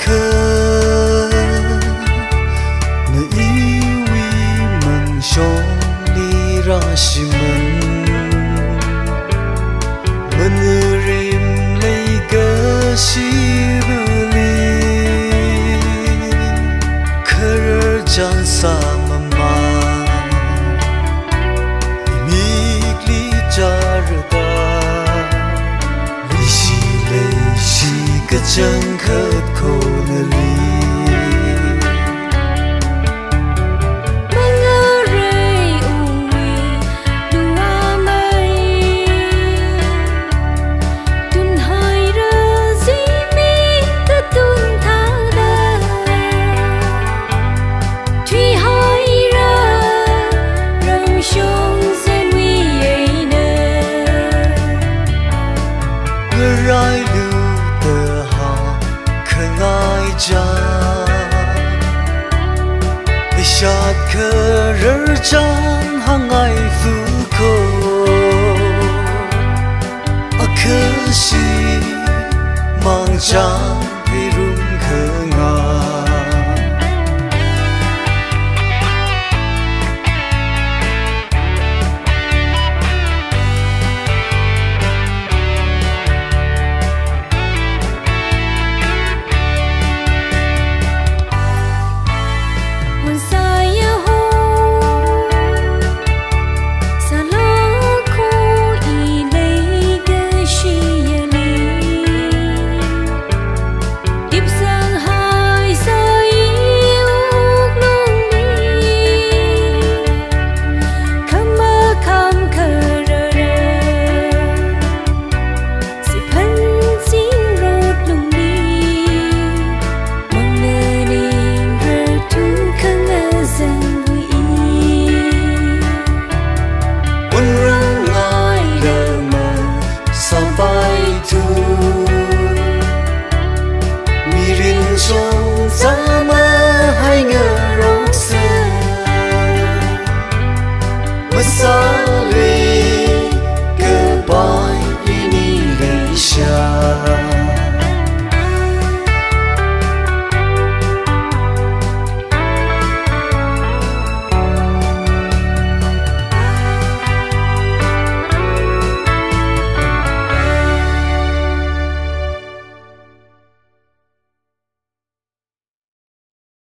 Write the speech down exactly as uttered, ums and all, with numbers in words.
khơ na iwi mang shong li ra shiman menerim lega shibuli kerjaan sama ma imikli jarda lisi lisi kejang ket konali rai lưu tờ hà khơi ngai cha ishat khờ rơ chan hang ai phu ko akashi mang chan hi rum khờ nga sampai tu